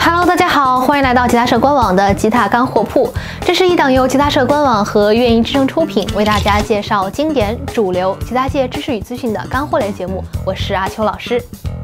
Hello， 大家好，欢迎来到吉他社官网的吉他干货铺。这是一档由吉他社官网和乐音之声出品，为大家介绍经典、主流吉他界知识与资讯的干货类节目。我是阿秋老师。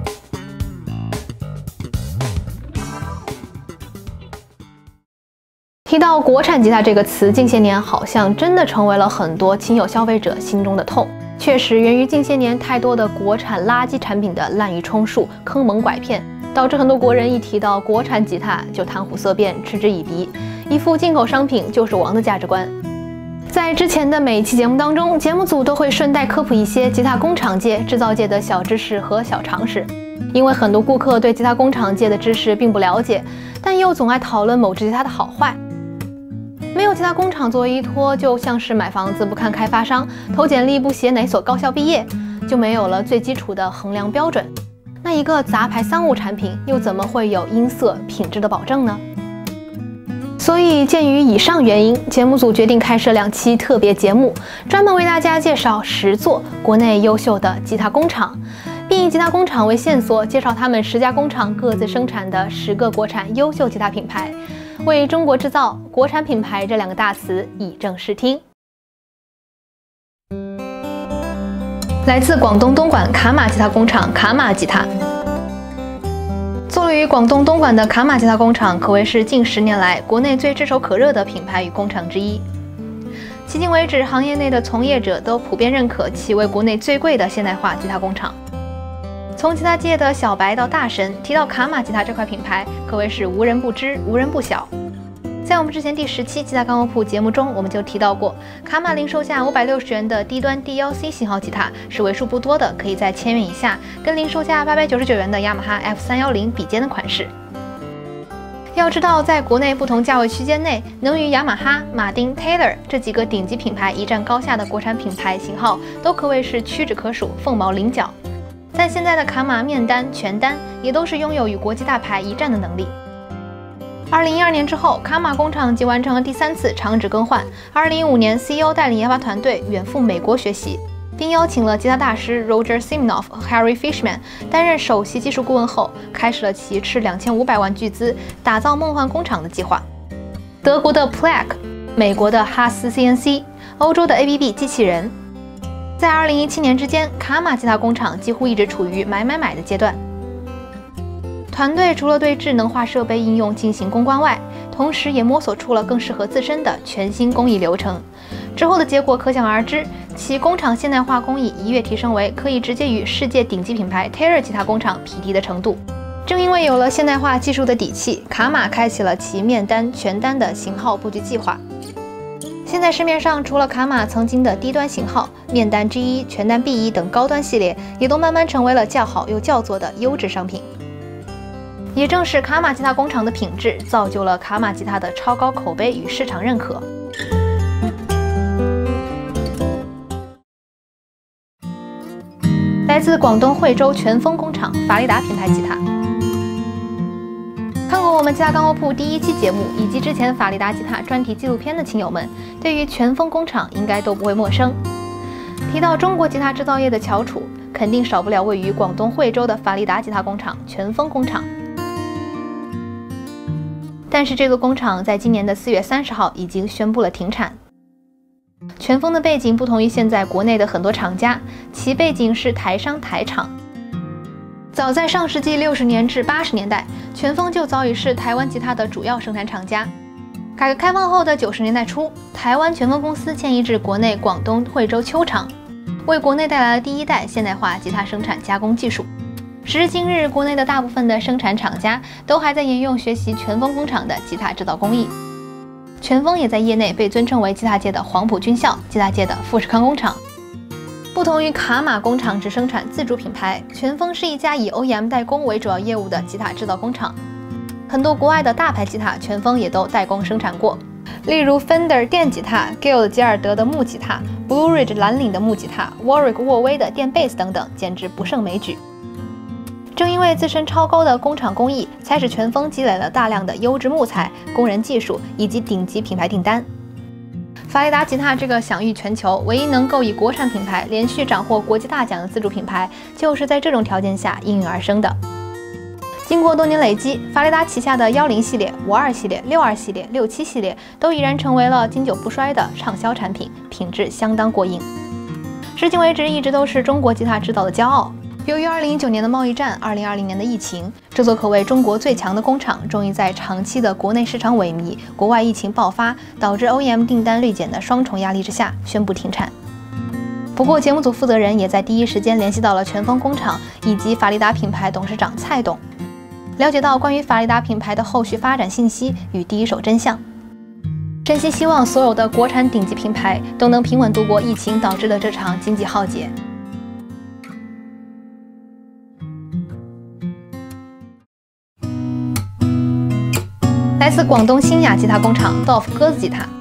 提到国产吉他这个词，近些年好像真的成为了很多轻友消费者心中的痛。确实，源于近些年太多的国产垃圾产品的滥竽充数、坑蒙拐骗，导致很多国人一提到国产吉他就谈虎色变、嗤之以鼻，一副进口商品就是王的价值观。在之前的每一期节目当中，节目组都会顺带科普一些吉他工厂界、制造界的小知识和小常识。因为很多顾客对吉他工厂界的知识并不了解，但又总爱讨论某支吉他的好坏。没有吉他工厂作为依托，就像是买房子不看开发商，投简历不写哪所高校毕业，就没有了最基础的衡量标准。那一个杂牌商务产品又怎么会有音色品质的保证呢？所以鉴于以上原因，节目组决定开设2期特别节目，专门为大家介绍10座国内优秀的吉他工厂，并以吉他工厂为线索，介绍他们10家工厂各自生产的10个国产优秀吉他品牌，为中国制造、国产品牌这2个大词以正视听。来自广东东莞卡玛吉他工厂卡玛吉他。坐落于广东东莞的卡玛吉他工厂可谓是近10年来国内最炙手可热的品牌与工厂之一。迄今为止，行业内的从业者都普遍认可其为国内最贵的现代化吉他工厂。从吉他界的小白到大神，提到卡玛吉他这块品牌，可谓是无人不知、无人不晓。在我们之前第10期吉他干货铺节目中，我们就提到过，卡玛零售价560元的低端 D1C 型号吉他是为数不多的可以在1000元以下，跟零售价899元的雅马哈 F310比肩的款式。要知道，在国内不同价位区间内，能与雅马哈、马丁、Taylor 这几个顶级品牌一战高下的国产品牌型号，都可谓是屈指可数、凤毛麟角。但现在的卡玛面单、全单也都是拥有与国际大牌一战的能力。2012年之后，卡玛工厂即完成了第3次厂址更换。2015年 CEO 带领研发团队远赴美国学习，并邀请了吉他大师 Roger Siminoff 和 Harry Fishman 担任首席技术顾问后，开始了其斥2500万巨资打造梦幻工厂的计划。德国的 Plak、美国的哈斯 CNC、欧洲的 ABB 机器人。在2017年之间，卡玛吉他工厂几乎一直处于买的阶段。团队除了对智能化设备应用进行攻关外，同时也摸索出了更适合自身的全新工艺流程。之后的结果可想而知，其工厂现代化工艺一跃提升为可以直接与世界顶级品牌 Taylor 吉他工厂匹敌的程度。正因为有了现代化技术的底气，卡玛开启了其面单、全单的型号布局计划。现在市面上除了卡玛曾经的低端型号、面单 G1、全单 B1 等高端系列，也都慢慢成为了较好又叫座的优质商品。也正是卡玛吉他工厂的品质，造就了卡玛吉他的超高口碑与市场认可。来自广东惠州全峰工厂法利达品牌吉他。看过我们吉他干货铺第1期节目以及之前法利达吉他专题纪录片的亲友们，对于全峰工厂应该都不会陌生。提到中国吉他制造业的翘楚，肯定少不了位于广东惠州的法利达吉他工厂全峰工厂。但是这个工厂在今年的4月30号已经宣布了停产。全峰的背景不同于现在国内的很多厂家，其背景是台商台厂。早在上世纪60年至80年代，全峰就早已是台湾吉他的主要生产厂家。改革开放后的90年代初，台湾全峰公司迁移至国内广东惠州丘厂，为国内带来了第1代现代化吉他生产加工技术。时至今日，国内的大部分的生产厂家都还在沿用学习全峰工厂的吉他制造工艺。全峰也在业内被尊称为吉他界的黄埔军校、吉他界的富士康工厂。不同于卡玛工厂只生产自主品牌，全峰是一家以 OEM 代工为主要业务的吉他制造工厂。很多国外的大牌吉他，全峰也都代工生产过，例如 Fender 电吉他、Guild 吉尔德的木吉他、Blue Ridge 蓝领的木吉他、Warwick 沃威的电贝斯等等，简直不胜枚举。正因为自身超高的工厂工艺，才使全峰积累了大量的优质木材、工人技术以及顶级品牌订单。法利达吉他这个享誉全球、唯一能够以国产品牌连续斩获国际大奖的自主品牌，就是在这种条件下应运而生的。 经过多年累积，法雷达旗下的10系列、52系列、62系列、67系列都已然成为了经久不衰的畅销产品，品质相当过硬。至今为止，一直都是中国吉他制造的骄傲。由于2019年的贸易战、2020年的疫情，这座可谓中国最强的工厂，终于在长期的国内市场萎靡、国外疫情爆发，导致 OEM 订单锐减的双重压力之下，宣布停产。不过，节目组负责人也在第一时间联系到了全峰工厂以及法利达品牌董事长蔡董，了解到关于法利达品牌的后续发展信息与第一手真相。真心希望所有的国产顶级品牌都能平稳度过疫情导致的这场经济浩劫。来自广东新雅吉他工厂 DOF 鸽子吉他。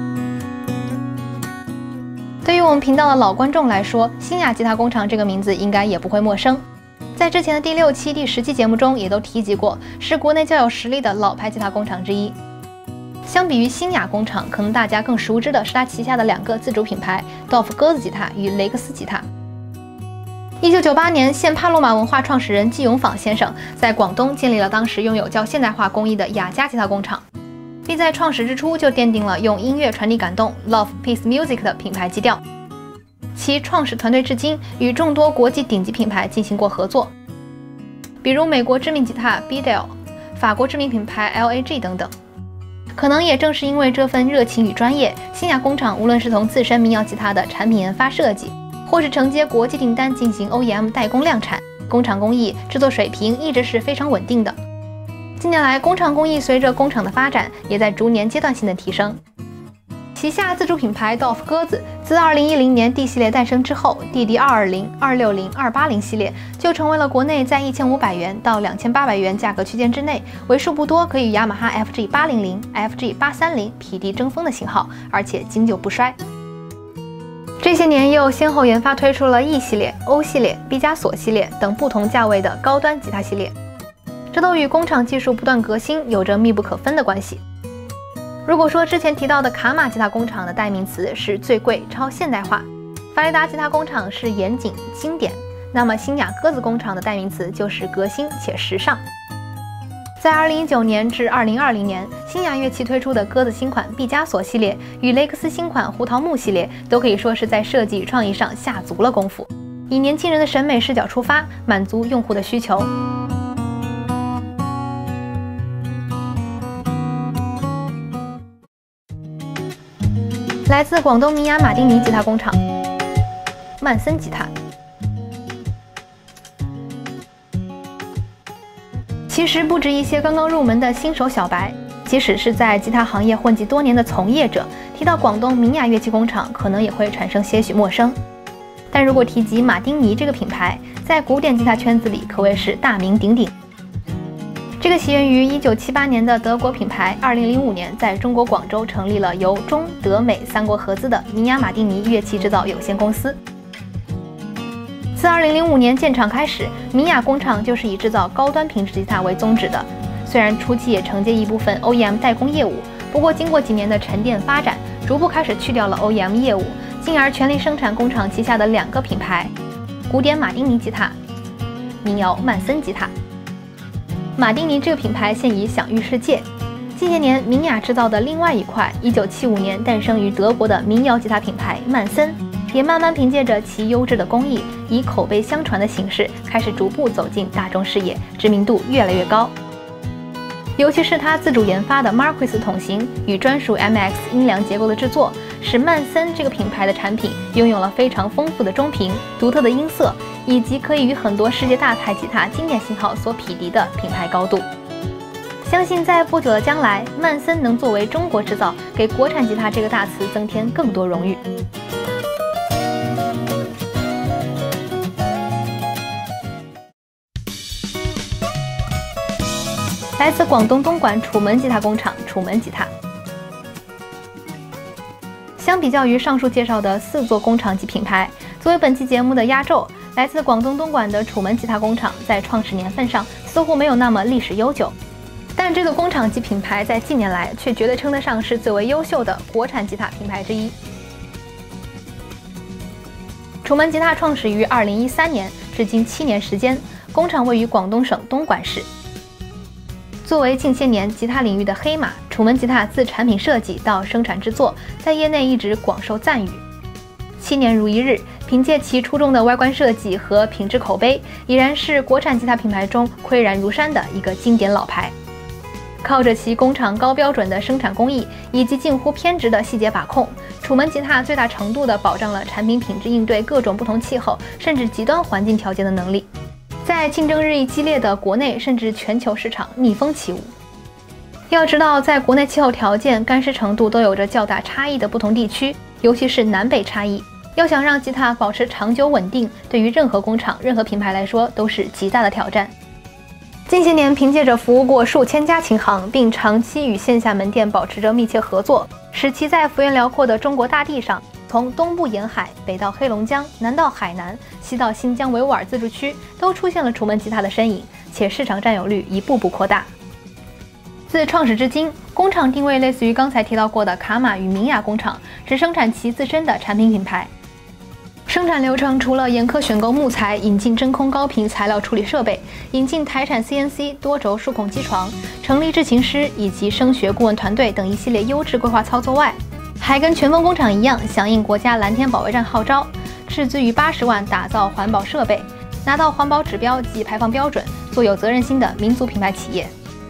对于我们频道的老观众来说，新雅吉他工厂这个名字应该也不会陌生。在之前的第6期、第10期节目中也都提及过，是国内较有实力的老牌吉他工厂之一。相比于新雅工厂，可能大家更熟知的是它旗下的2个自主品牌 DOF 鸽子吉他与雷克斯吉他。1998年，现帕洛马文化创始人季永坊先生在广东建立了当时拥有较现代化工艺的雅家吉他工厂，并在创始之初就奠定了用音乐传递感动 Love Peace Music 的品牌基调。其创始团队至今与众多国际顶级品牌进行过合作，比如美国知名吉他 Bedell、法国知名品牌 LAG 等等。可能也正是因为这份热情与专业，新雅工厂无论是从自身民谣吉他的产品研发设计，或是承接国际订单进行 OEM 代工量产，工厂工艺、制作水平一直是非常稳定的。近年来，工厂工艺随着工厂的发展，也在逐年阶段性的提升。旗下自主品牌 DOF 鸽子自2010年 D 系列诞生之后， DD220、260、280系列就成为了国内在1500元到2800元价格区间之内，为数不多可以与雅马哈 FG800、FG830匹敌争锋的型号，而且经久不衰。这些年又先后研发推出了 E 系列、O 系列、毕加索系列等不同价位的高端吉他系列，这都与工厂技术不断革新有着密不可分的关系。如果说之前提到的卡玛吉他工厂的代名词是最贵、超现代化，法雷达吉他工厂是严谨、经典，那么新雅鸽子工厂的代名词就是革新且时尚。在2019年至2020年，新雅乐器推出的鸽子新款毕加索系列与雷克斯新款胡桃木系列都可以说是在设计与创意上下足了功夫，以年轻人的审美视角出发，满足用户的需求。来自广东明雅马丁尼吉他工厂，曼森吉他。其实不止一些刚刚入门的新手小白，即使是在吉他行业混迹多年的从业者，提到广东明雅乐器工厂，可能也会产生些许陌生。但如果提及马丁尼这个品牌，在古典吉他圈子里可谓是大名鼎鼎。这个起源于1978年的德国品牌，2005年在中国广州成立了由中德美3国合资的明雅马丁尼乐器制造有限公司。自2005年建厂开始，明雅工厂就是以制造高端品质吉他为宗旨的。虽然初期也承接一部分 OEM 代工业务，不过经过几年的沉淀发展，逐步开始去掉了 OEM 业务，进而全力生产工厂旗下的2个品牌：古典马丁尼吉他、民谣曼森吉他。马丁尼这个品牌现已享誉世界。近些年，明雅制造的另外一块1975年诞生于德国的民谣吉他品牌曼森，也慢慢凭借着其优质的工艺，以口碑相传的形式，开始逐步走进大众视野，知名度越来越高。尤其是他自主研发的 Marquis 筒型与专属 MX 音量结构的制作，使曼森这个品牌的产品拥有了非常丰富的中频、独特的音色，以及可以与很多世界大牌吉他经典型号所匹敌的品牌高度。相信在不久的将来，曼森能作为中国制造，给国产吉他这个大词增添更多荣誉。来自广东东莞楚门吉他工厂楚门吉他。相比较于上述介绍的4座工厂级品牌，作为本期节目的压轴，来自广东东莞的楚门吉他工厂在创始年份上似乎没有那么历史悠久，但这个工厂级品牌在近年来却绝对称得上是最为优秀的国产吉他品牌之一。楚门吉他创始于2013年，至今7年时间，工厂位于广东省东莞市。 作为近些年吉他领域的黑马，楚门吉他自产品设计到生产制作，在业内一直广受赞誉。7年如一日，凭借其出众的外观设计和品质口碑，已然是国产吉他品牌中岿然如山的一个经典老牌。靠着其工厂高标准的生产工艺以及近乎偏执的细节把控，楚门吉他最大程度地保障了产品品质应对各种不同气候甚至极端环境条件的能力，在竞争日益激烈的国内甚至全球市场逆风起舞。要知道，在国内气候条件、干湿程度都有着较大差异的不同地区，尤其是南北差异，要想让吉他保持长久稳定，对于任何工厂、任何品牌来说都是极大的挑战。近些年，凭借着服务过数千家琴行，并长期与线下门店保持着密切合作，使其在幅员辽阔的中国大地上，从东部沿海、北到黑龙江、南到海南、西到新疆维吾尔自治区，都出现了楚门吉他的身影，且市场占有率一步步扩大。自创始至今，工厂定位类似于刚才提到过的卡玛与明雅工厂，只生产其自身的产品品牌。生产流程除了严苛选购木材、引进真空高频材料处理设备、引进台产 CNC 多轴数控机床、成立制琴师以及声学顾问团队等一系列优质规划操作外，还跟全峰工厂一样，响应国家蓝天保卫战号召，斥资逾80万打造环保设备，拿到环保指标及排放标准，做有责任心的民族品牌企业。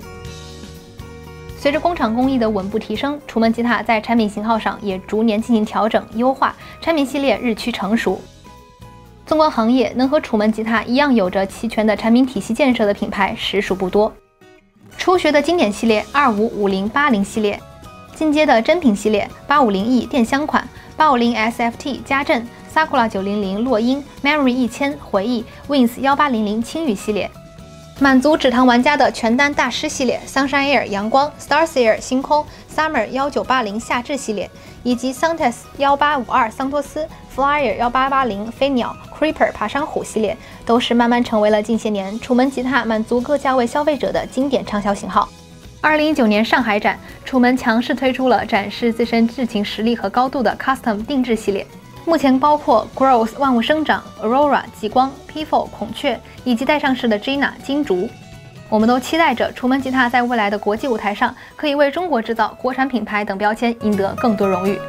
随着工厂工艺的稳步提升，楚门吉他在产品型号上也逐年进行调整优化，产品系列日趋成熟。纵观行业，能和楚门吉他一样有着齐全的产品体系建设的品牌实属不多。初学的经典系列25、50、80系列，进阶的真品系列850E 电箱款、850 SFT 家政、Sakura 900落音、Memory 1000回忆、Wins 1800轻羽系列。满足指堂玩家的全单大师系列 Sunshine Air 阳光、Stars Air 星空、Summer 1980夏至系列，以及 Santes 1852桑托斯、Flyer 1880飞鸟、Creeper 爬山虎系列，都是慢慢成为了近些年楚门吉他满足各价位消费者的经典畅销型号。2019年上海展，楚门强势推出了展示自身制琴实力和高度的 Custom 定制系列。目前包括 Growth 万物生长、Aurora 极光、P4 孔雀以及待上市的 Gina 金竹。我们都期待着楚门吉他在未来的国际舞台上，可以为中国制造、国产品牌等标签赢得更多荣誉。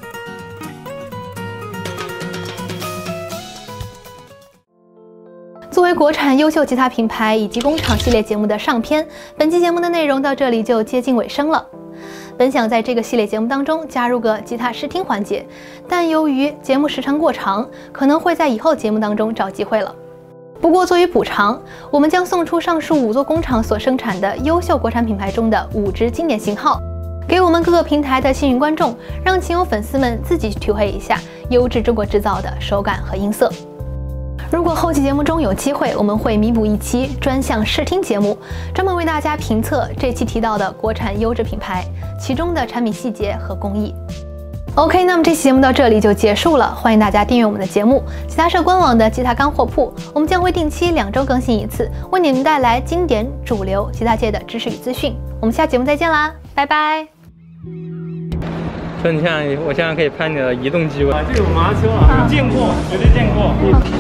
作为国产优秀吉他品牌以及工厂系列节目的上篇，本期节目的内容到这里就接近尾声了。本想在这个系列节目当中加入个吉他试听环节，但由于节目时长过长，可能会在以后节目当中找机会了。不过作为补偿，我们将送出上述5座工厂所生产的优秀国产品牌中的5支经典型号，给我们各个平台的幸运观众，让琴友粉丝们自己去体会一下优质中国制造的手感和音色。如果后期节目中有机会，我们会弥补一期专项试听节目，专门为大家评测这期提到的国产优质品牌，其中的产品细节和工艺。OK， 那么这期节目到这里就结束了，欢迎大家订阅我们的节目，吉他社官网的吉他干货铺，我们将会定期2周更新一次，为你们带来经典主流吉他界的知识与资讯。我们下节目再见啦，拜拜。 说你看，我现在可以拍你的移动机位啊，这有马丘啊，有见过，绝对见过。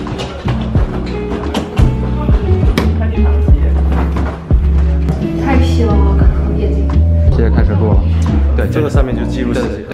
开机档期。 太细了，我可能眼睛。 直接开始录了。 对，这个上面就记录细节。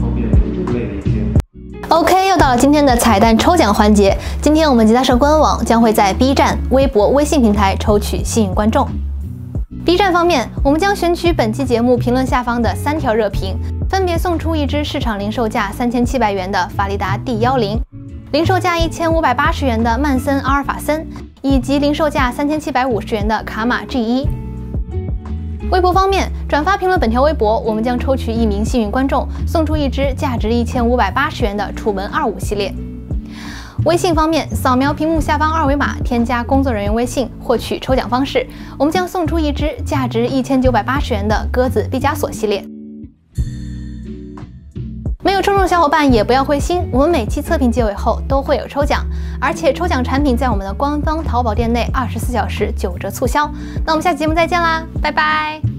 OK， 又到了今天的彩蛋抽奖环节。今天我们吉他社官网将会在 B 站、微博、微信平台抽取幸运观众。B 站方面，我们将选取本期节目评论下方的3条热评，分别送出1支市场零售价3700元的法利达 D10， 零售价1580元的曼森阿尔法森，以及零售价3750元的卡玛 G1。微博方面，转发评论本条微博，我们将抽取1名幸运观众，送出1支价值1580元的楚门25系列。微信方面，扫描屏幕下方2维码，添加工作人员微信，获取抽奖方式，我们将送出1支价值1980元的鸽子毕加索系列。没有抽中的小伙伴也不要灰心，我们每期测评结尾后都会有抽奖，而且抽奖产品在我们的官方淘宝店内24小时9折促销。那我们下期节目再见啦，拜拜。